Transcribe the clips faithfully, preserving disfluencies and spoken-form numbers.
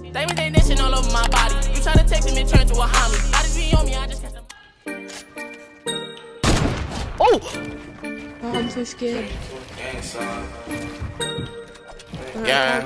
They me they nation all over my body. You try to text him and turn to a homie. I just be on me, I just got them. Oh! Oh, I'm so scared. Yeah.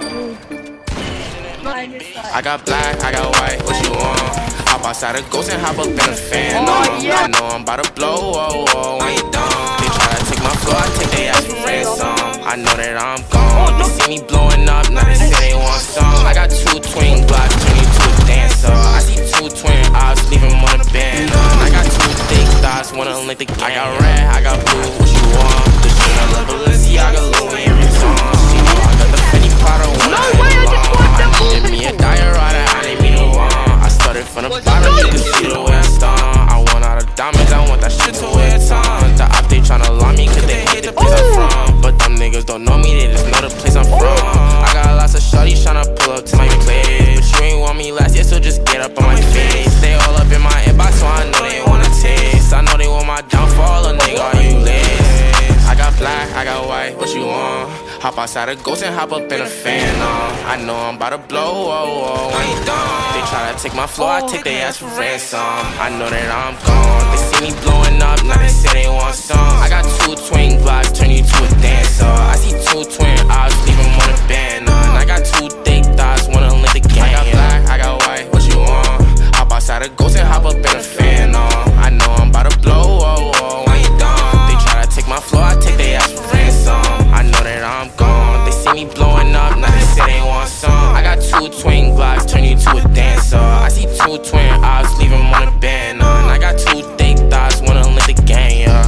I got black, I got white, what you want? Hop outside a ghost and hop up in a fan. Oh, yeah. I know I'm about to blow, oh, oh, when you done. They try to take my floor, I take they ass for ransom. I know that I'm gone. They see me blowing up, now they say they want some. I got two twin blocks, turning to a dancer. I see two twin eyes, leave them on the band. I got two thick thighs, wanna link the gang. I got red, I got blue, what you want? The shit I love, Balenciaga, Louis Vuitton. You know I got the Fenty Prada, one I ain't long. I needed me a diorata, I didn't mean to want. I started from the bottom, you can see the way I start. I want all the diamonds, I want that shit to wear time. The op, they tryna lie me, cause they hate the place I'm from. But them niggas don't know me, they just know the place I'm from. I got lots of shorties tryna pull up to my place. But you ain't want me last year, so just get up on my face. They all up in my inbox, so I know they wanna taste. I know they want my downfall, a nigga, are you lit? I got black, I got white, what you want? Hop outside a ghost and hop up in a fan, uh. I know I'm about to blow, oh, oh, when you done. They try to take my floor, I take their ass for ransom. I know that I'm gone. They see me blowing up, now they say they want some. I got two twin blocks, turn you to a dancer. I see two twin eyes, leave them on a band, uh. And I got two thick thighs, wanna link the gang. I got black, I got white, what you want? Hop outside a ghost and hop up in a fan, uh. I know I'm about to blow, oh, oh, when you done. They try to take my floor, I take their ass for ransom. I know that I'm gone. They see me blowing up, now they say they want some. I got two twin blocks, turn you to a dancer. I see two twin eyes, leave them on a band, uh. And I got two thick thighs, wanna link the gang, yeah.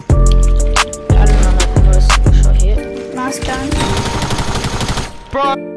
Nice gun. Bro.